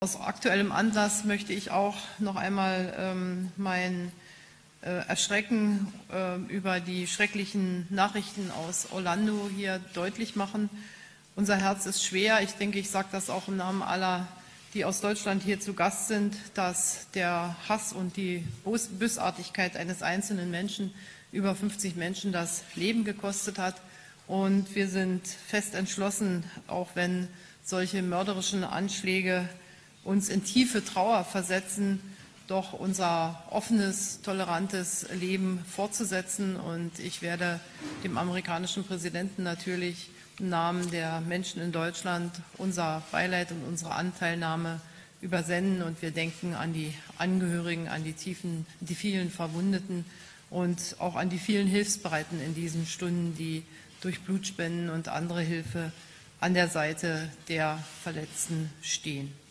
Aus aktuellem Anlass möchte ich auch noch einmal mein Erschrecken über die schrecklichen Nachrichten aus Orlando hier deutlich machen. Unser Herz ist schwer. Ich denke, ich sage das auch im Namen aller, die aus Deutschland hier zu Gast sind, dass der Hass und die Bösartigkeit eines einzelnen Menschen über 50 Menschen das Leben gekostet hat. Und wir sind fest entschlossen, auch wenn solche mörderischen Anschläge uns in tiefe Trauer versetzen, doch unser offenes, tolerantes Leben fortzusetzen. Und ich werde dem amerikanischen Präsidenten natürlich im Namen der Menschen in Deutschland unser Beileid und unsere Anteilnahme übersenden. Und wir denken an die Angehörigen, an die vielen Verwundeten und auch an die vielen Hilfsbereiten in diesen Stunden, die durch Blutspenden und andere Hilfe an der Seite der Verletzten stehen.